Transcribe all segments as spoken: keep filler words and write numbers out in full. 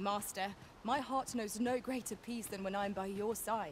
Master. My heart knows no greater peace than when I'm by your side.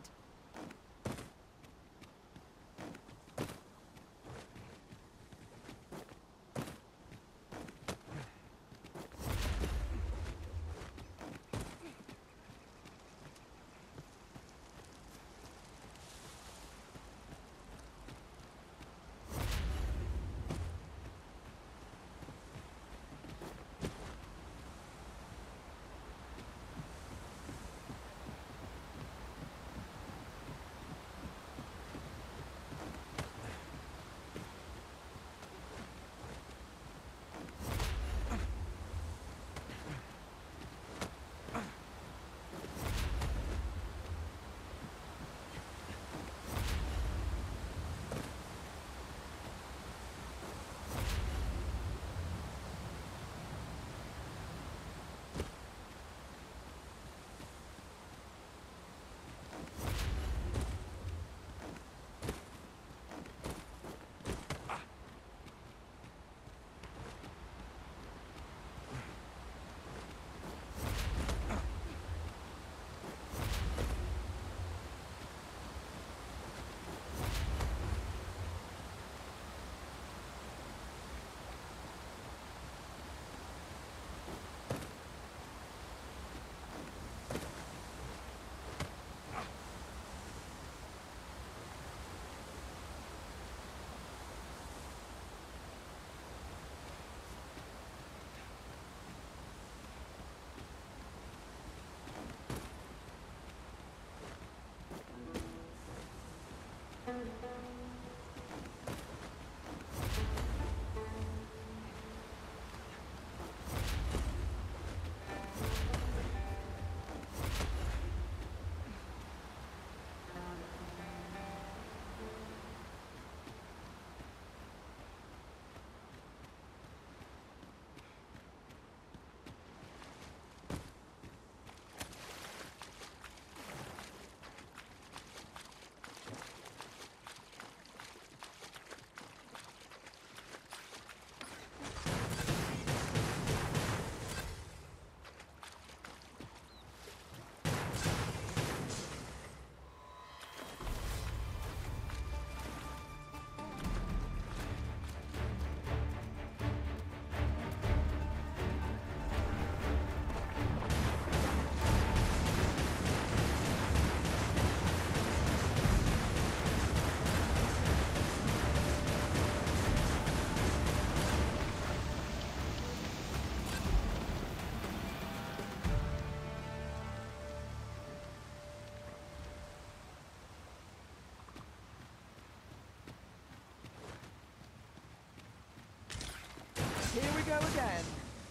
Here we go again.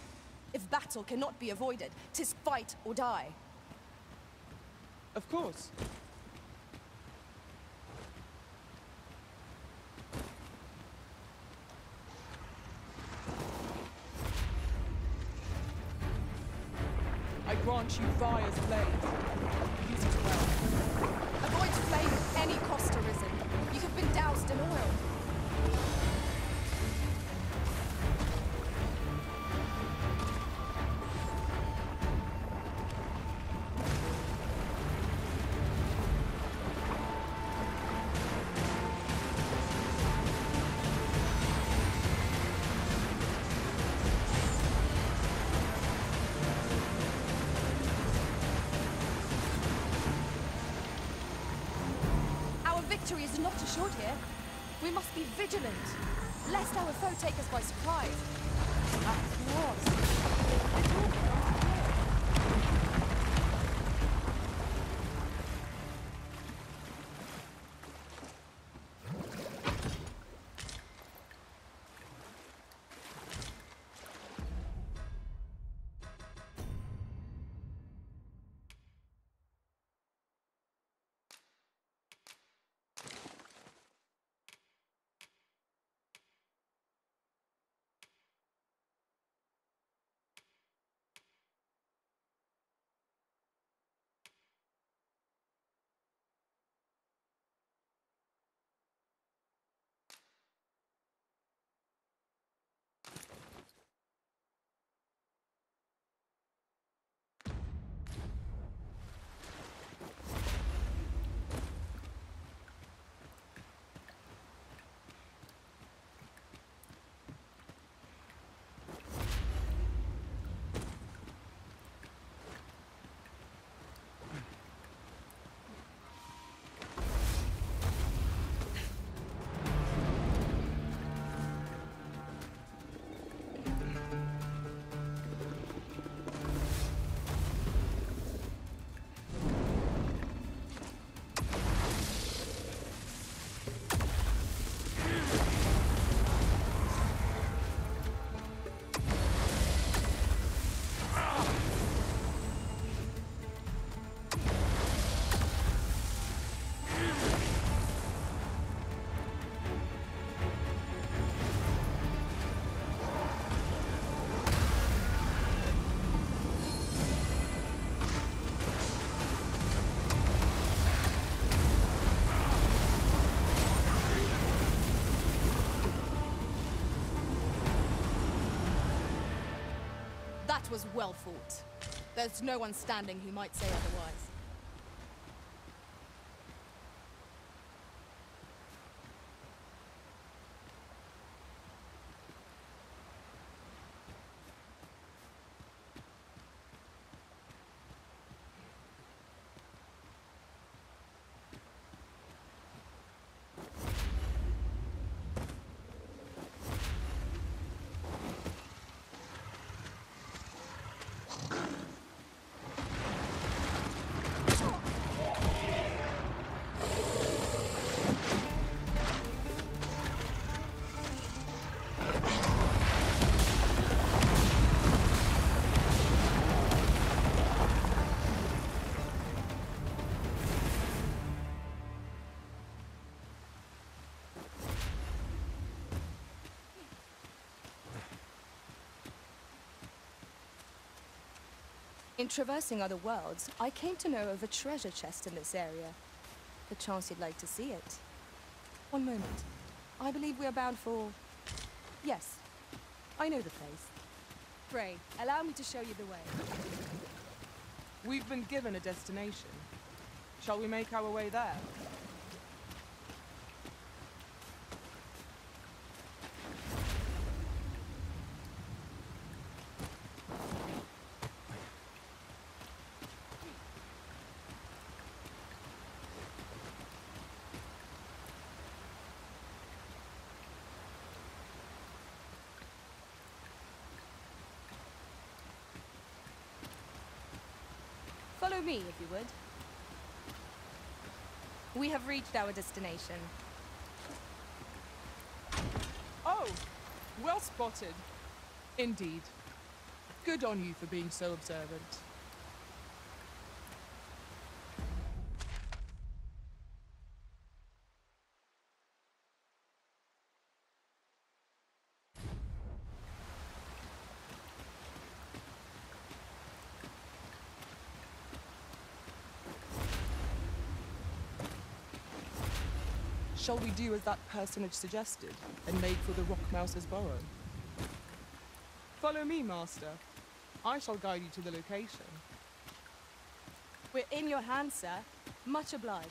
If battle cannot be avoided, 'tis fight or die. Of course. I grant you Vaya's blade. Use it well. Avoid flame at any cost, Arisen. You have been doused in oil. Victory is not assured here. We must be vigilant, lest our foe take us by surprise. After what? was well fought. There's no one standing who might say otherwise. In traversing other worlds, I came to know of a treasure chest in this area. Perchance you'd like to see it. One moment. I believe we are bound for... Yes, I know the place. Pray, allow me to show you the way. We've been given a destination. Shall we make our way there? Follow me, if you would. We have reached our destination. Oh, well spotted. Indeed. Good on you for being so observant. Shall we do as that personage suggested, and make for the Rockmouse's burrow? Follow me, Master. I shall guide you to the location. We're in your hands, sir. Much obliged.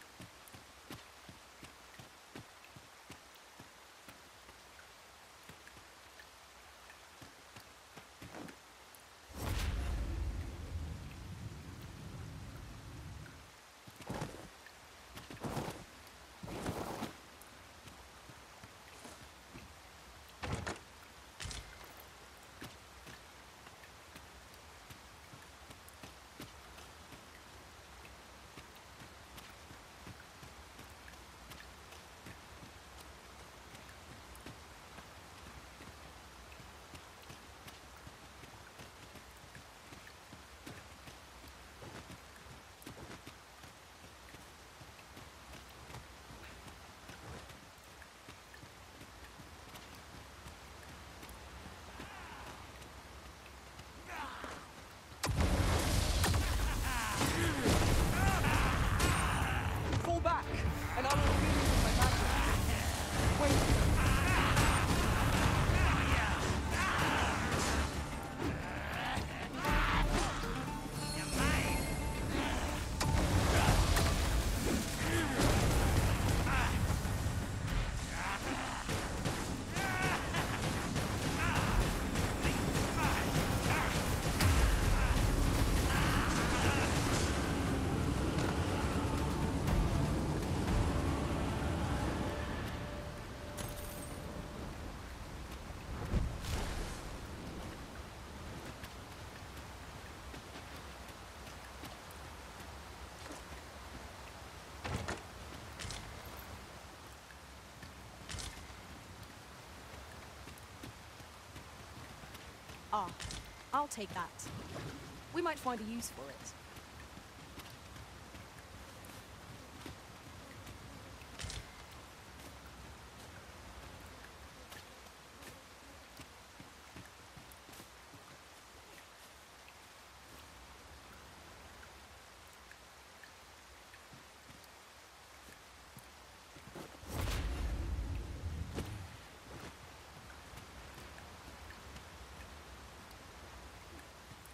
Ah, I'll take that. We might find a use for it.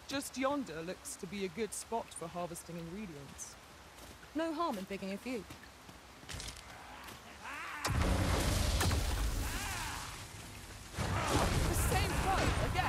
Just yonder looks to be a good spot for harvesting ingredients. No harm in picking a few. The same foe again!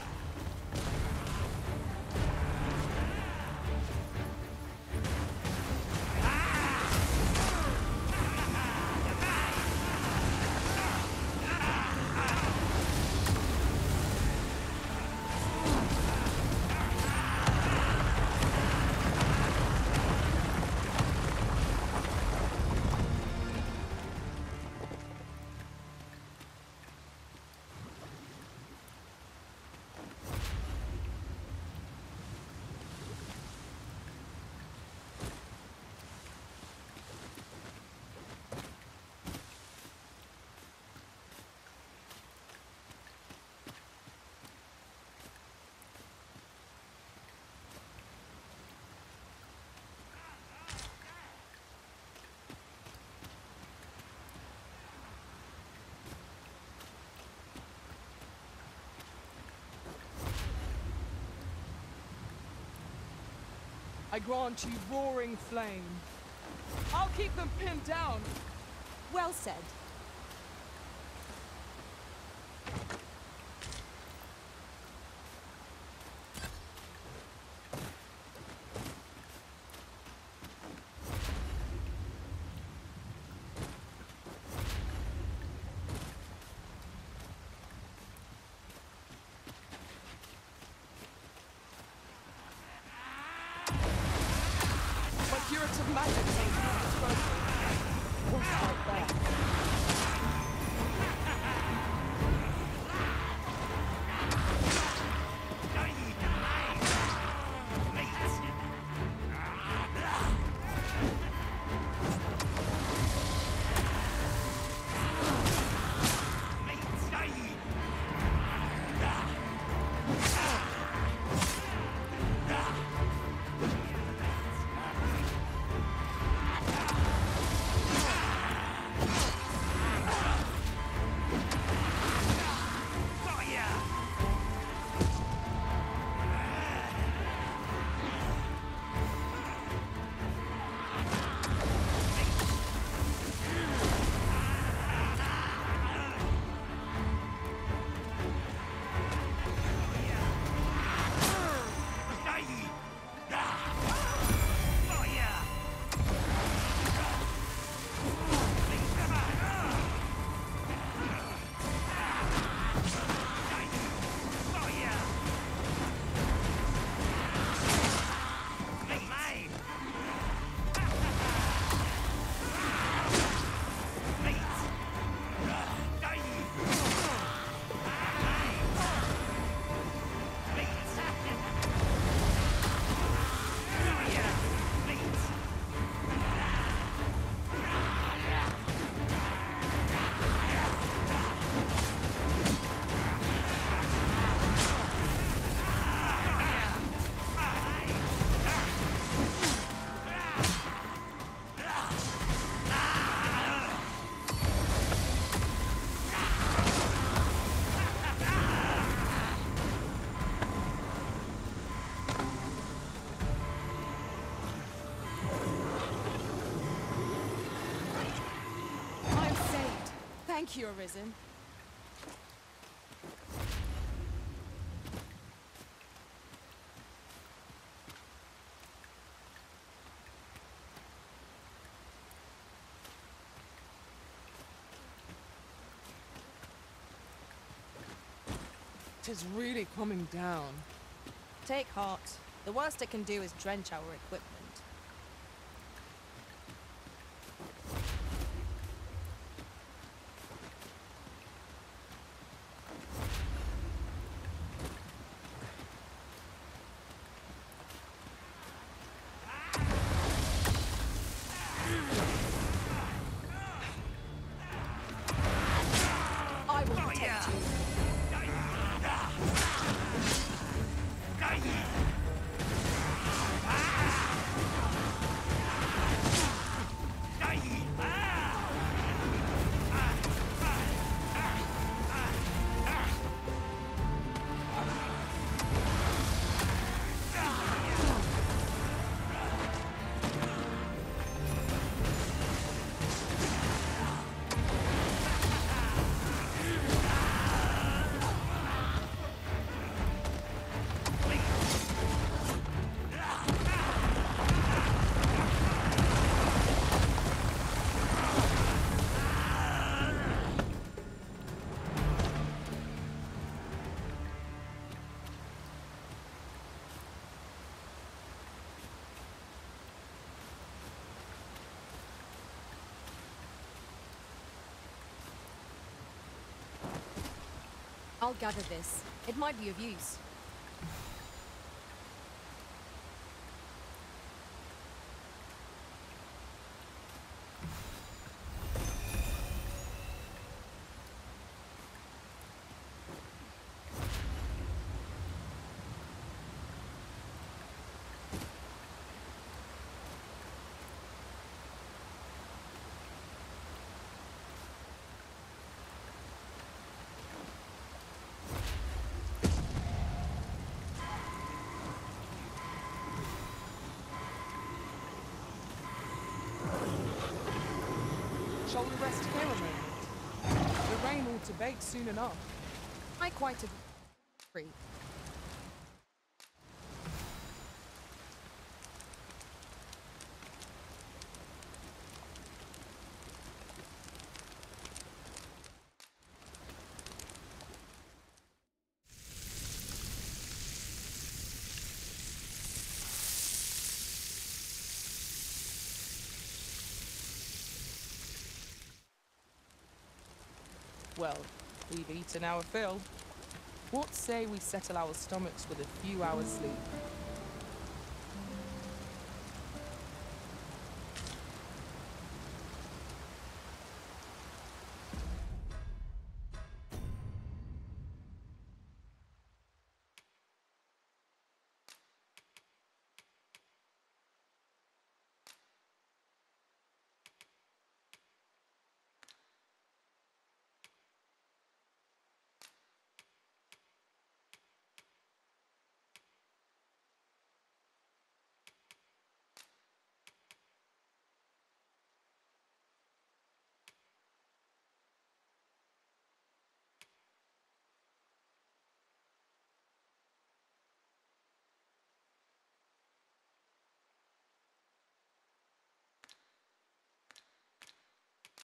I grant you roaring flame. I'll keep them pinned down. Well said. My curative magic ain't broken. What's right there? Thank you, Arisen. Tis really coming down. Take heart. The worst it can do is drench our equipment. I will protect you. I'll gather this. It might be of use. Shall we rest here a moment? The rain ought to bake soon enough. I quite agree. Well, we've eaten our fill. What say we settle our stomachs with a few hours' sleep?